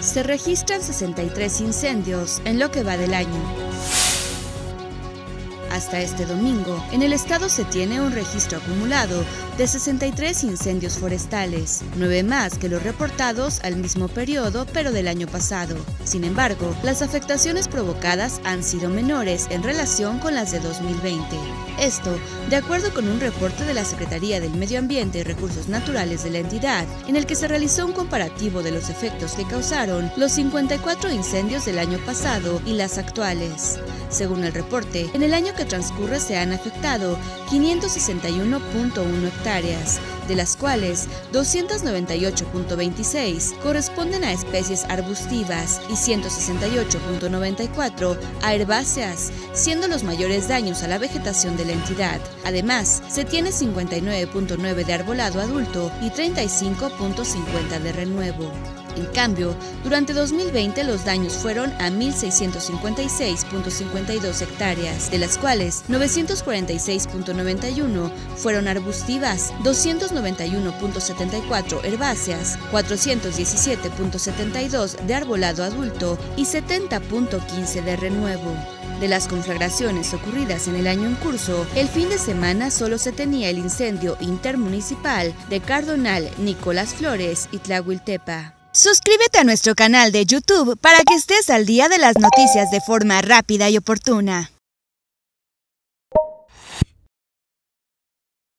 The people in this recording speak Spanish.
Se registran 63 incendios en lo que va del año. Hasta este domingo, en el estado se tiene un registro acumulado de 63 incendios forestales, 9 más que los reportados al mismo periodo pero del año pasado. Sin embargo, las afectaciones provocadas han sido menores en relación con las de 2020. Esto, de acuerdo con un reporte de la Secretaría del Medio Ambiente y Recursos Naturales de la entidad, en el que se realizó un comparativo de los efectos que causaron los 54 incendios del año pasado y las actuales. Según el reporte, en el año que transcurre se han afectado 561.1 hectáreas, de las cuales 298.26 corresponden a especies arbustivas y 168.94 a herbáceas, siendo los mayores daños a la vegetación de la entidad. Además, se tiene 59.9 de arbolado adulto y 35.50 de renuevo. En cambio, durante 2020 los daños fueron a 1.656.52 hectáreas, de las cuales 946.91 fueron arbustivas, 291.74 herbáceas, 417.72 de arbolado adulto y 70.15 de renuevo. De las conflagraciones ocurridas en el año en curso, el fin de semana solo se tenía el incendio intermunicipal de Cardonal, Nicolás Flores y Tlahuiltepa. Suscríbete a nuestro canal de YouTube para que estés al día de las noticias de forma rápida y oportuna.